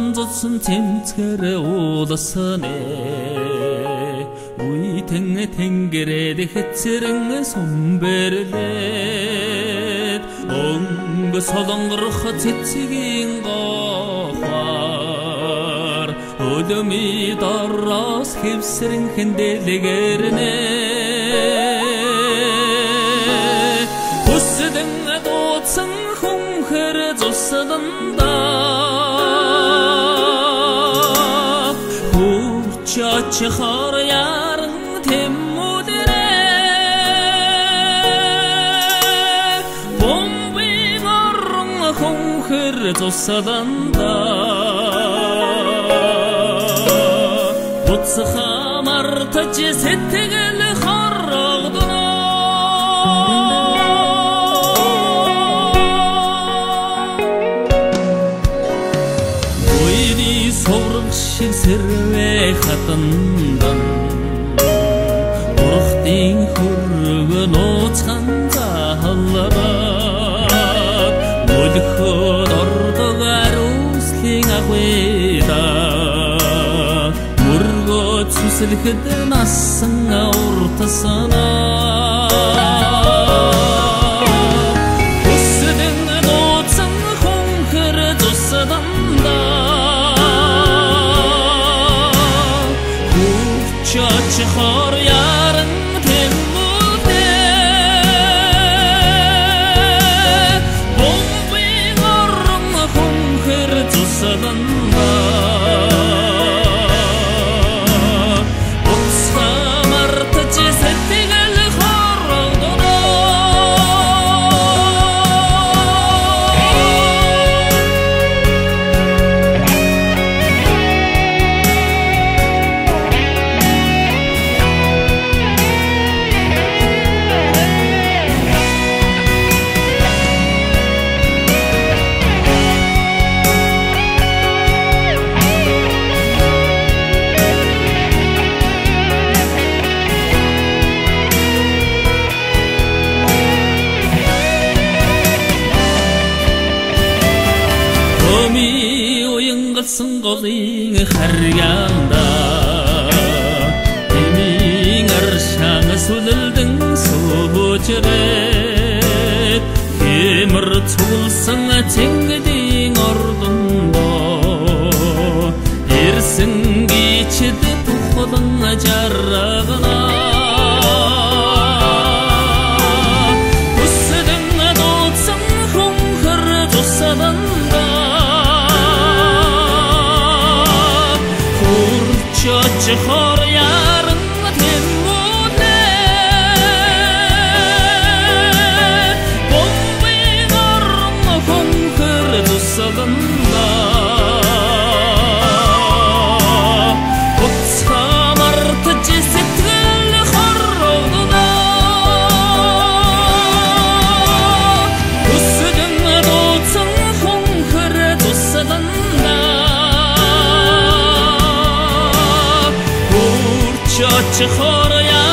зодсон тэмцгэр уулсанэ үйтэн тэнгэрээд хэцэрэн сумбэрлээд өнгө солонгорох цэцгийн гохаар өлөми дороос хэвсрэн хэндэлгэрнэ хүсдэн дуудсан хүнхэр зусданда чихор яран тэмүүдэрэ бомби горон хүнхэр зусданда буцха мартаж сэтгэл хорогдно уйди соврог шиг сэрвэ хатандан урхтын хөргө нууцхан зааллараад мөлхөд ордог аруслын агвэда мөргөд сүсэлхэд насан уртасанаа хүсдэн нууцсан хүнхэр зусданда чихор яран тэмүүдээ бомби горон хүнхэр зусданда буцха мартаж сэтгэл хорогдно сын голын харьяанда эмийн аршаан сүлэлдэн сүүчрээд хэмэр цугласан цэнгдийн ордондоо ирсэн гिचд тухлан жаргана хүсдэн дуудсан хүнхэр зусданда чихор яран тэмүүдээ бомби горон хүнхэр зусданда буцха мартаж сэтгэл хорогдно хүсдэн дуудсан хүнхэр зусданда чихор